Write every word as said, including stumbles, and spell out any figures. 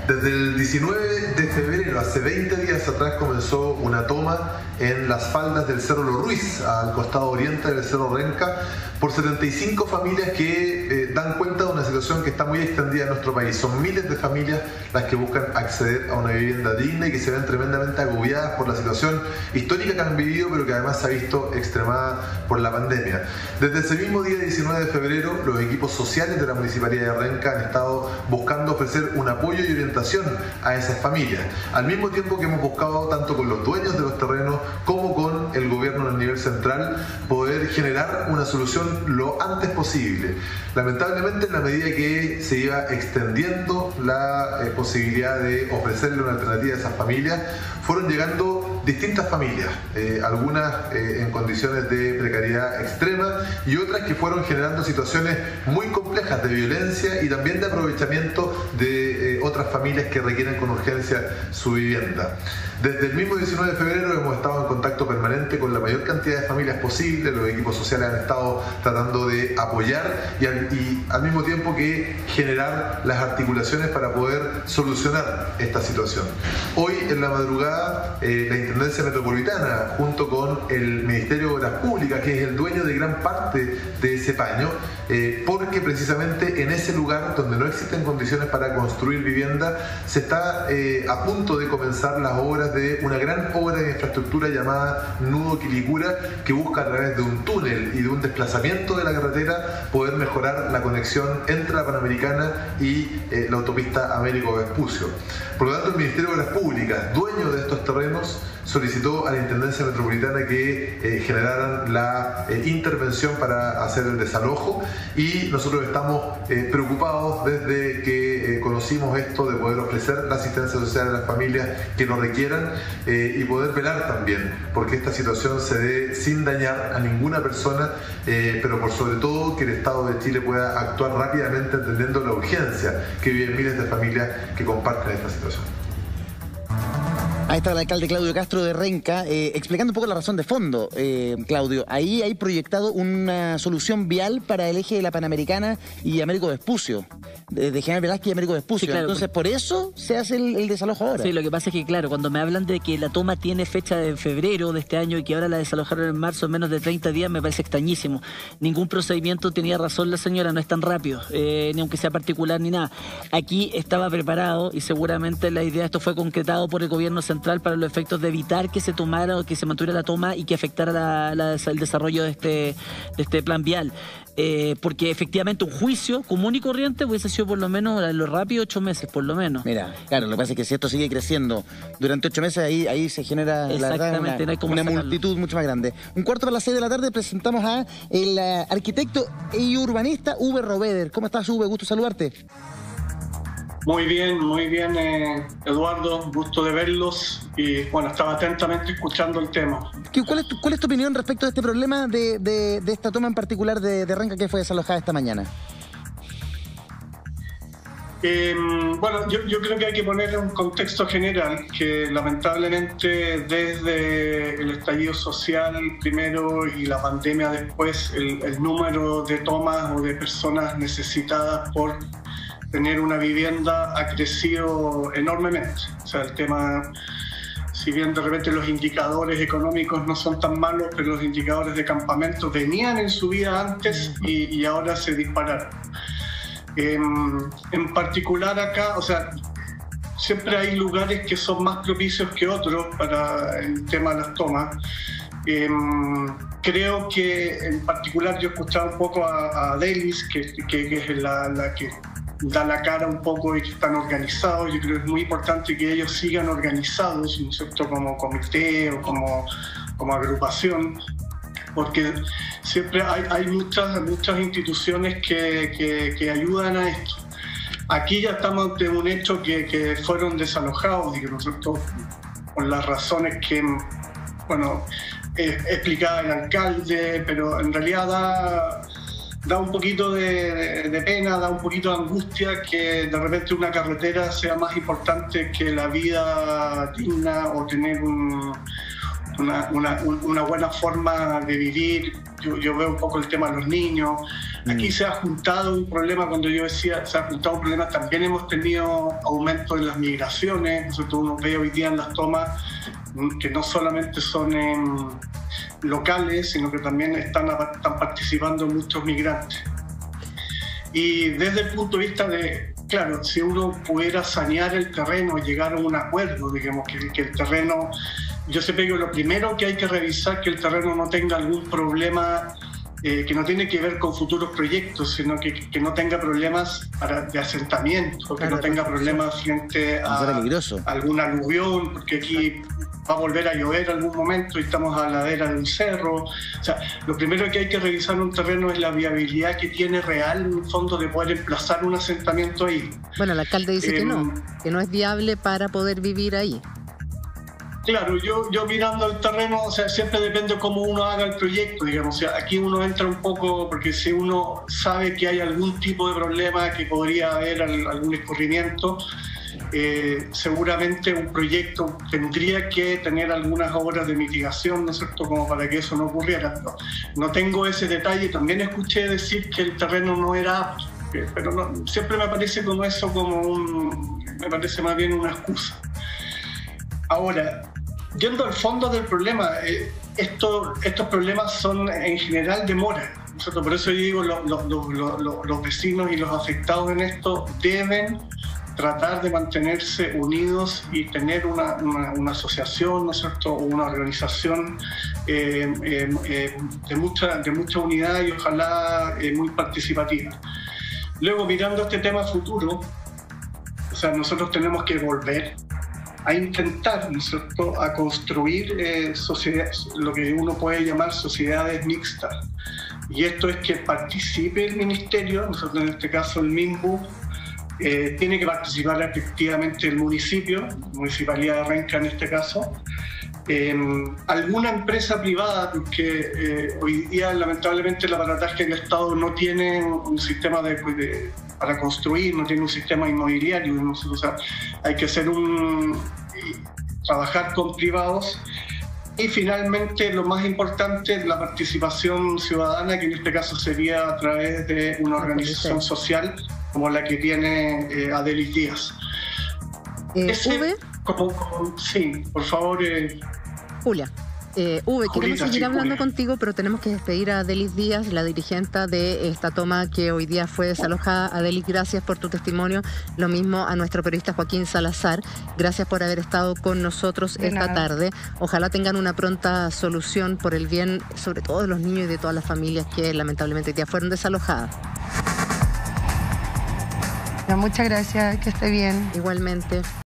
Desde el diecinueve de febrero, hace veinte días atrás, comenzó una toma en las faldas del Cerro Los Ruiz, al costado oriente del Cerro Renca, por setenta y cinco familias que eh, dan cuenta de una situación que está muy extendida en nuestro país. Son miles de familias las que buscan acceder a una vivienda digna y que se ven tremendamente agobiadas por la situación histórica que han vivido, pero que además se ha visto extremada por la pandemia. Desde ese mismo día diecinueve de febrero, los equipos sociales de la Municipalidad de Renca han estado buscando ofrecer un apoyo y orientación a esas familias, al mismo tiempo que hemos buscado, tanto con los dueños de los terrenos como con el gobierno a nivel central, poder generar una solución lo antes posible. Lamentablemente, en la medida que se iba extendiendo la eh, posibilidad de ofrecerle una alternativa a esas familias, fueron llegando distintas familias, eh, algunas eh, en condiciones de precariedad extrema y otras que fueron generando situaciones muy complejas de violencia y también de aprovechamiento de eh, otras familias que requieren con urgencia su vivienda. Desde el mismo diecinueve de febrero hemos estado en contacto permanente con la mayor cantidad de familias posible. Los equipos sociales han estado tratando de apoyar y al, y al mismo tiempo que generar las articulaciones para poder solucionar esta situación. Hoy en la madrugada eh, la Intendencia Metropolitana, junto con el Ministerio de Obras Públicas, que es el dueño de gran parte de ese paño, eh, porque precisamente en ese lugar donde no existen condiciones para construir vivienda, se está eh, a punto de comenzar las obras de una gran obra de infraestructura llamada Nudo Quilicura, que busca a través de un túnel y de un desplazamiento de la carretera poder mejorar la conexión entre la Panamericana y eh, la autopista Américo Vespucio. Por lo tanto, el Ministerio de Obras Públicas, dueño de estos terrenos, solicitó a la Intendencia Metropolitana que eh, generaran la eh, intervención para hacer el desalojo, y nosotros estamos eh, preocupados desde que eh, conocimos esto, de poder ofrecer la asistencia social a las familias que lo requieran eh, y poder velar también porque esta situación se dé sin dañar a ninguna persona, eh, pero por sobre todo que el Estado de Chile pueda actuar rápidamente, entendiendo la urgencia que viven miles de familias que comparten esta situación. Ahí está el alcalde Claudio Castro de Renca, eh, explicando un poco la razón de fondo, eh, Claudio. Ahí hay proyectado una solución vial para el eje de la Panamericana y Américo Vespucio, de, de General Velázquez y Américo Vespucio. Sí, claro. Entonces, por eso se hace el, el desalojo ahora. Sí, lo que pasa es que, claro, cuando me hablan de que la toma tiene fecha de febrero de este año y que ahora la desalojaron en marzo en menos de treinta días, me parece extrañísimo. Ningún procedimiento tenía razón la señora, no es tan rápido, eh, ni aunque sea particular ni nada. Aquí estaba preparado y seguramente la idea, esto fue concretado por el gobierno central para los efectos de evitar que se tomara o que se mantuviera la toma y que afectara la, la, el desarrollo de este, de este plan vial. Eh, porque efectivamente un juicio común y corriente hubiese sido por lo menos a lo rápido ocho meses, por lo menos. Mira, claro, lo que pasa es que si esto sigue creciendo durante ocho meses, ahí, ahí se genera la verdad, una, no hay cómo una multitud mucho más grande. Un cuarto para las seis de la tarde presentamos a el uh, arquitecto y urbanista Uwe Robeder. ¿Cómo estás, Uwe? Gusto saludarte. Muy bien, muy bien, eh, Eduardo, gusto de verlos y bueno, estaba atentamente escuchando el tema. ¿Cuál es tu, cuál es tu opinión respecto de este problema de, de, de esta toma en particular de, de Renca que fue desalojada esta mañana? Eh, bueno, yo, yo creo que hay que poner un contexto general, que lamentablemente desde el estallido social primero y la pandemia después, el, el número de tomas o de personas necesitadas por tener una vivienda ha crecido enormemente. O sea, el tema, si bien de repente los indicadores económicos no son tan malos, pero los indicadores de campamentos venían en su vida antes y, y ahora se dispararon. En, en particular acá, o sea, siempre hay lugares que son más propicios que otros para el tema de las tomas. Eh, creo que en particular yo he escuchado un poco a, a Delis, que, que, que es la, la que da la cara un poco y que están organizados. Yo creo que es muy importante que ellos sigan organizados, ¿no es cierto?, como comité o como, como agrupación, porque siempre hay, hay muchas, muchas instituciones que, que, que ayudan a esto. Aquí ya estamos ante un hecho que, que fueron desalojados, ¿no es cierto?, por las razones que, bueno, eh, explicaba el alcalde, pero en realidad da... da un poquito de, de, de pena, da un poquito de angustia que de repente una carretera sea más importante que la vida digna o tener un, una, una, una buena forma de vivir yo, yo veo un poco el tema de los niños. Aquí mm. se ha juntado un problema, cuando yo decía, se ha juntado un problema, también hemos tenido aumento en las migraciones. Nosotros uno ve hoy día en las tomas que no solamente son en locales, sino que también están, están participando muchos migrantes. Y desde el punto de vista de, claro, si uno pudiera sanear el terreno, llegar a un acuerdo, digamos, que, que el terreno, yo siempre digo, lo primero que hay que revisar que el terreno no tenga algún problema eh, que no tiene que ver con futuros proyectos, sino que, que no tenga problemas para, de asentamiento, que claro, no tenga problemas frente a, a algún aluvión, porque aquí va a volver a llover algún momento y estamos a la ladera de un cerro. O sea, lo primero que hay que revisar en un terreno es la viabilidad que tiene real, en un fondo, de poder emplazar un asentamiento ahí. Bueno, el alcalde dice eh, que no, que no es viable para poder vivir ahí. Claro, yo, yo mirando el terreno, o sea, siempre depende cómo uno haga el proyecto, digamos. O sea, aquí uno entra un poco, porque si uno sabe que hay algún tipo de problema, que podría haber algún escurrimiento, Eh, seguramente un proyecto tendría que tener algunas obras de mitigación, ¿no es cierto?, como para que eso no ocurriera. No, no tengo ese detalle. También escuché decir que el terreno no era apto, pero no, siempre me parece como eso, como un, me parece más bien una excusa. Ahora, yendo al fondo del problema, eh, esto, estos problemas son en general demora, ¿no es cierto? Por eso yo digo, lo, lo, lo, lo, los vecinos y los afectados en esto deben tratar de mantenerse unidos y tener una, una, una asociación, ¿no es cierto?, o una organización eh, eh, eh, de, mucha, de mucha unidad y ojalá eh, muy participativa. Luego, mirando este tema futuro, o sea, nosotros tenemos que volver a intentar, ¿no es cierto?, a construir eh, sociedades, lo que uno puede llamar sociedades mixtas. Y esto es que participe el ministerio, nosotros en este caso el MIMBU, Eh, tiene que participar efectivamente el municipio, Municipalidad de Renca en este caso, eh, alguna empresa privada, porque eh, hoy día lamentablemente el aparataje del Estado no tiene un sistema de, de, para construir, no tiene un sistema inmobiliario, ¿no? O sea, hay que hacer un, trabajar con privados. Y finalmente, lo más importante, la participación ciudadana, que en este caso sería a través de una organización social como la que tiene eh, Adelis Díaz. Eh, Ese, Uwe, como, como, sí, por favor. Eh, Julia. Eh, Uwe, Julita, queremos seguir sí, hablando Julia. contigo, pero tenemos que despedir a Adelis Díaz, la dirigente de esta toma que hoy día fue desalojada. Adelis, gracias por tu testimonio. Lo mismo a nuestro periodista Joaquín Salazar. Gracias por haber estado con nosotros de esta nada. tarde. Ojalá tengan una pronta solución por el bien, sobre todo de los niños y de todas las familias que lamentablemente ya fueron desalojadas. Muchas gracias, que esté bien. Igualmente.